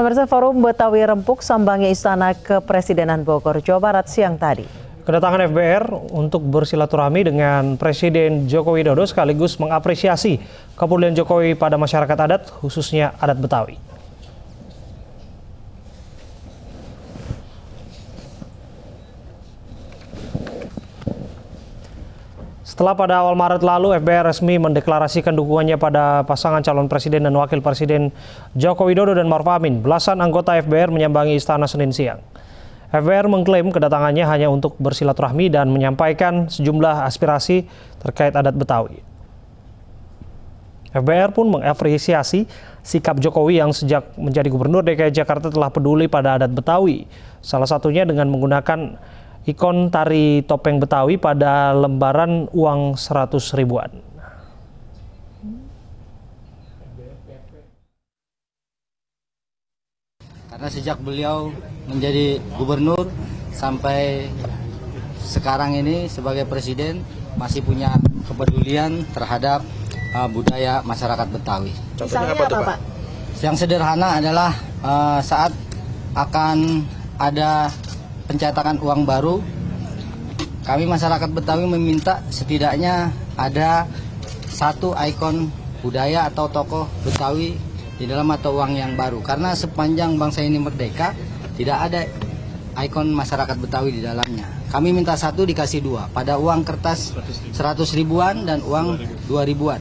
Pemirsa, Forum Betawi rempuk sambangi Istana Kepresidenan Bogor, Jawa Barat siang tadi. Kedatangan FBR untuk bersilaturahmi dengan Presiden Joko Widodo sekaligus mengapresiasi kepedulian Jokowi pada masyarakat adat, khususnya adat Betawi. Setelah pada awal Maret lalu, FBR resmi mendeklarasikan dukungannya pada pasangan calon presiden dan wakil presiden Joko Widodo dan Maruf Amin, belasan anggota FBR menyambangi istana Senin siang. FBR mengklaim kedatangannya hanya untuk bersilaturahmi dan menyampaikan sejumlah aspirasi terkait adat Betawi. FBR pun mengapresiasi sikap Jokowi yang sejak menjadi Gubernur DKI Jakarta telah peduli pada adat Betawi, salah satunya dengan menggunakan ikon tari topeng Betawi pada lembaran uang 100 ribuan. Karena sejak beliau menjadi gubernur sampai sekarang ini sebagai presiden masih punya kepedulian terhadap budaya masyarakat Betawi. Contohnya apa, Pak? Yang sederhana adalah saat akan ada pencetakan uang baru, kami masyarakat Betawi meminta setidaknya ada satu ikon budaya atau tokoh Betawi di dalam mata uang yang baru. Karena sepanjang bangsa ini merdeka, tidak ada ikon masyarakat Betawi di dalamnya. Kami minta satu dikasih dua, pada uang kertas 100 ribuan dan uang 2 ribuan.